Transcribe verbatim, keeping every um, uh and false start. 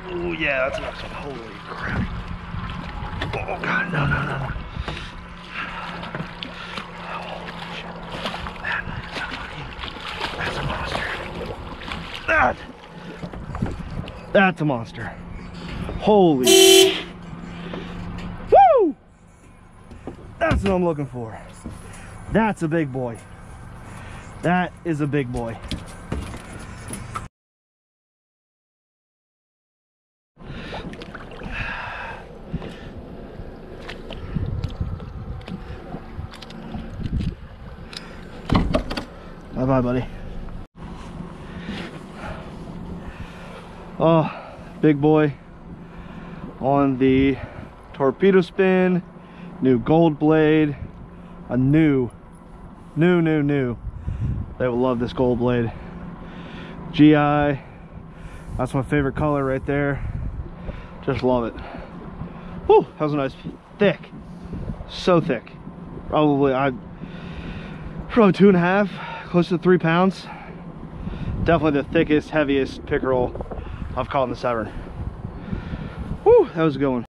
Oh yeah, that's a nice one. Holy crap. Oh god, no, no, no, no. Holy shit. That is a fucking, that's a monster. That, that's a monster. Holy. Woo! That's what I'm looking for. That's a big boy. That is a big boy. Bye-bye, buddy. Oh, big boy on the torpedo spin, new gold blade, a new, new, new, new. They will love this gold blade. Geye, that's my favorite color right there. Just love it. Whew, that was a nice, thick, so thick. Probably, I, probably two and a half, close to three pounds. Definitely the thickest, heaviest pickerel I've caught in the Severn. Whew, that was a good one.